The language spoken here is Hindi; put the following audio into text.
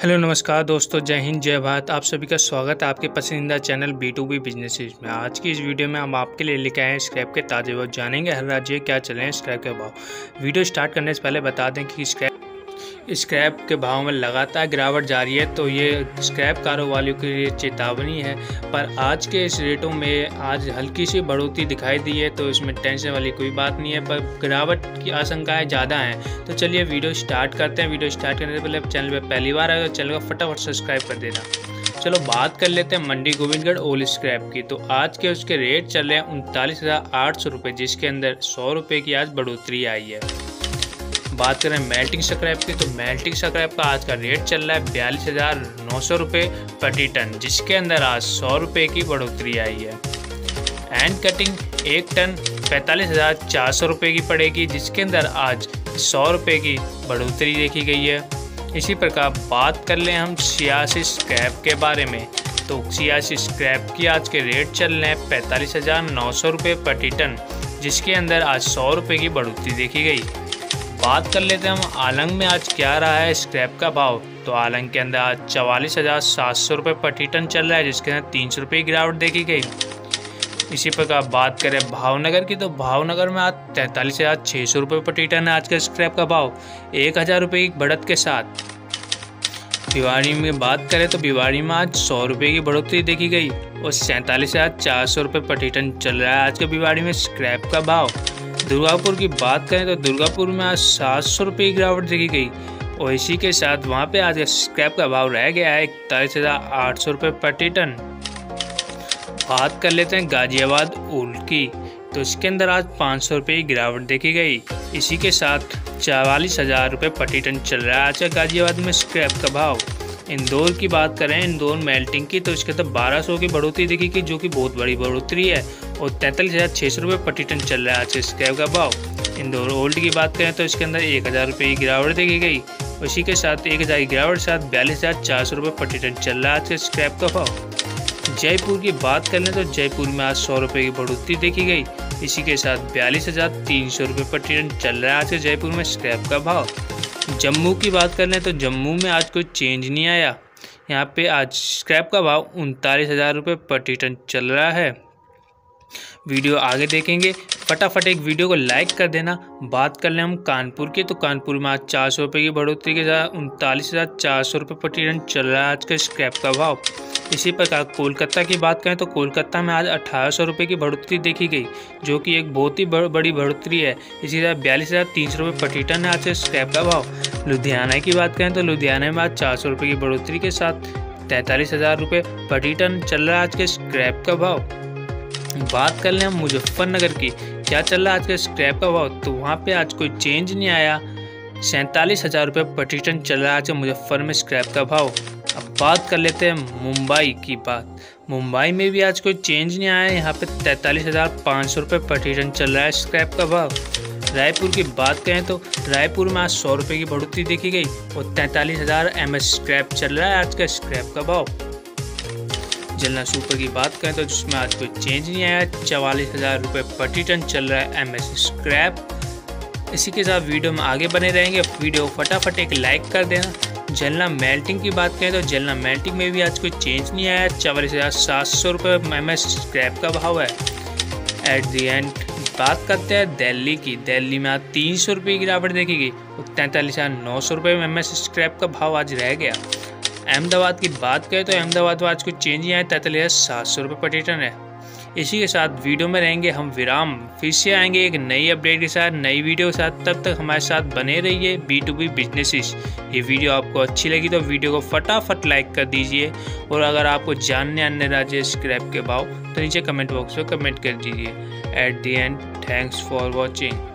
हेलो नमस्कार दोस्तों, जय हिंद जय भारत। आप सभी का स्वागत है आपके पसंदीदा चैनल B2B बिजनेसेस में। आज की इस वीडियो में हम आपके लिए लेके आए हैं स्क्रैप के ताज़े भाव। जानेंगे हर राज्य क्या चले हैं स्क्रैप के भाव। वीडियो स्टार्ट करने से पहले बता दें कि स्क्रैप के भाव में लगातार गिरावट जारी है, तो ये स्क्रैप कारोबारियों के लिए चेतावनी है। पर आज के इस रेटों में आज हल्की सी बढ़ोतरी दिखाई दी है, तो इसमें टेंशन वाली कोई बात नहीं है, पर गिरावट की आशंकाएं ज़्यादा हैं। तो चलिए वीडियो स्टार्ट करते हैं। वीडियो स्टार्ट करने से पहले चैनल पर पहली बार आए तो चैनल को फटाफट सब्सक्राइब कर देना। चलो बात कर लेते हैं मंडी गोविंदगढ़ ओल स्क्रैप की। तो आज के उसके रेट चल रहे हैं 39,800 रुपये, जिसके अंदर 100 रुपये की आज बढ़ोतरी आई है। बात करें मेल्टिंग स्क्रैप की, तो मेल्टिंग स्क्रैप का आज का रेट चल रहा है 42,900 रुपये प्रति टन, जिसके अंदर आज 100 रुपये की बढ़ोतरी आई है। हैंड कटिंग 1 टन 45,400 रुपये की पड़ेगी, जिसके अंदर आज 100 रुपये की बढ़ोतरी देखी गई है। इसी प्रकार बात कर लें हम सियासी स्क्रैप के बारे में, तो सियासी स्क्रैप की आज के रेट चल रहे हैं 45,900 रुपये प्रति टन, जिसके अंदर आज 100 रुपये की बढ़ोतरी देखी गई। बात कर लेते हैं हम आलंग में आज क्या रहा है स्क्रैप का भाव। तो आलंग के अंदर आज 44,700 रुपये प्रति टन चल रहा है, जिसके अंदर 300 रुपये की गिरावट देखी गई। इसी प्रकार बात करें भावनगर की, तो भावनगर में आज 43,600 रुपये प्रति टन है आज का स्क्रैप का भाव, 1,000 रुपये की बढ़त के साथ। भिवाड़ी में बात करें तो भिवाड़ी में आज 100 रुपये की बढ़ोतरी देखी गई और 47,400 रुपये प्रति टन चल रहा है आज के भिवाड़ी में स्क्रैप का भाव। दुर्गापुर की बात करें तो दुर्गापुर में आज 700 रुपये की गिरावट देखी गई और इसी के साथ वहाँ पे आज स्क्रैप का भाव रह गया है 41,800 रुपये प्रति टन। बात कर लेते हैं गाजियाबाद ओल की, तो इसके अंदर आज 500 रुपये की गिरावट देखी गई। इसी के साथ 44,000 रुपये प्रति टन चल रहा है आज गाजियाबाद में स्क्रैप का भाव। इंदौर की बात करें, इंदौर मेल्टिंग की, तो इसके अंदर 1200 की बढ़ोतरी देखी गई, जो कि बहुत बड़ी बढ़ोतरी है और 43,600 रुपये प्रति टन चल रहा है आज स्क्रैप का भाव। इंदौर ओल्ड की बात करें तो इसके अंदर 1,000 रुपये की गिरावट देखी गई। उसी के साथ 1,000 की गिरावट के साथ 42,400 रुपये प्रति टन चल रहा है आज स्क्रैप का भाव। जयपुर की बात कर लें तो जयपुर में आज 100 रुपये की बढ़ोतरी देखी गई। इसी के साथ 42,300 रुपये प्रति टन चल रहा है आज जयपुर में स्क्रैप का भाव। जम्मू की बात कर लें तो जम्मू में आज कोई चेंज नहीं आया। यहाँ पे आज स्क्रैप का भाव 39,000 रुपये प्रति टन चल रहा है। वीडियो आगे देखेंगे, फटाफट एक वीडियो को लाइक कर देना। बात कर लें हम कानपुर की, तो कानपुर में आज 400 रुपये की बढ़ोतरी के साथ 39,400 रुपये प्रति टन चल रहा है आज का स्क्रैप का भाव। इसी प्रकार कोलकाता की बात करें तो कोलकाता में आज 1,800 रुपये की बढ़ोतरी देखी गई, जो कि एक बहुत ही बड़ी बढ़ोतरी है। इसी तरह 42,300 रुपये प्रति टन है आज स्क्रैप का भाव। लुधियाना की बात करें तो लुधियाना में आज 400 रुपये की बढ़ोतरी के साथ 43,000 रुपये प्रति टन चल रहा है आज के स्क्रैप का भाव। बात कर लें हम मुजफ्फरनगर की, क्या चल रहा है आज के स्क्रैप का भाव, तो वहाँ पे आज कोई चेंज नहीं आया। 47,000 रुपये प्रति टन चल रहा है आज मुजफ्फर में स्क्रैप का भाव। अब बात कर लेते हैं मुंबई की बात। मुंबई में भी आज कोई चेंज नहीं आया, यहाँ पे 43,500 रुपये प्रति टन चल रहा है स्क्रैप का भाव। रायपुर की बात करें तो रायपुर में आज 100 रुपये की बढ़ोतरी देखी गई और 43,000 MS स्क्रैप चल रहा है आज का स्क्रैप का भाव। जलना सुपर की बात करें तो जिसमें आज कोई चेंज नहीं आया, 44,000 रुपये प्रति टन चल रहा है MS स्क्रैप। इसी के साथ वीडियो में आगे बने रहेंगे। वीडियो फटाफट एक लाइक कर देना। जलना मेल्टिंग की बात करें तो जलना मेल्टिंग में भी आज कोई चेंज नहीं आया, 44,700 रुपये MS स्क्रैप का भाव है। एट दी एंड बात करते हैं दिल्ली की। दिल्ली में आज 300 रुपये की गिरावट देखी गई और 43,900 रुपये MS स्क्रैप का भाव आज रह गया। अहमदाबाद की बात करें तो अहमदाबाद में आज कोई चेंज नहीं आया, 43,700 रुपये प्रति टन है। इसी के साथ वीडियो में रहेंगे हम विराम, फिर से आएंगे एक नई अपडेट के साथ, नई वीडियो के साथ। तब तक हमारे साथ बने रहिए B2B बिजनेसेस। ये वीडियो आपको अच्छी लगी तो वीडियो को फटाफट लाइक कर दीजिए और अगर आपको जानने अन्य राज्य स्क्रैप के भाव तो नीचे कमेंट बॉक्स में कमेंट कर दीजिए। At the end thanks for watching.